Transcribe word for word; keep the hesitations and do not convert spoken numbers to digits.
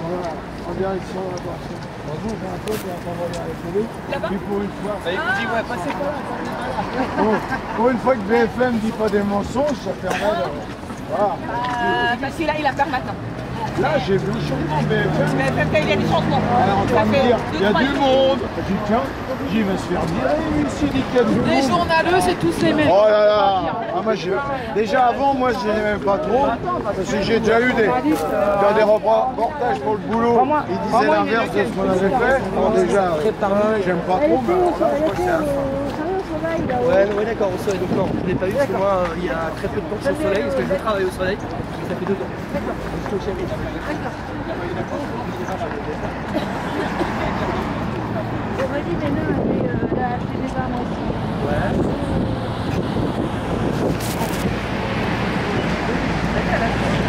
Voilà, en direction de la porte. Bonjour, j'ai un peu qui va t'envoyer à la télé. Puis pour une fois. Bah, il vous dit, ouais, passez pas là, Pour, pour une fois que B F M ne dit pas des mensonges, ça permet de. Voilà. Euh, parce qu'il a, il a peur maintenant. Là, j'ai vu le changement B F M. B F M, il y a du changement. Alors, on Ça va me fait dire, deux, il y a trois du jours. monde. Je dis, tiens, j'y vais se faire virer ici, dit qu'il y a du Les monde. journaleux, c'est tous les mêmes. Oh là là ah, moi, j'ai- déjà avant, moi je n'aimais même pas trop, parce que j'ai déjà eu des, dans des reportages pour le boulot, ils disaient l'inverse de ce qu'on avait fait. Bon, déjà, j'aime pas trop, mais alors là, je crois que c'est un Ouais, ouais d'accord, au soleil. Donc non, je ne l'ai pas eu parce que moi, euh, il y a très peu de temps que je suis au soleil, parce que je travaille au soleil, et ça fait deux ans. D'accord. On m'a dit maintenant, elle a acheté des armes aussi. Ouais.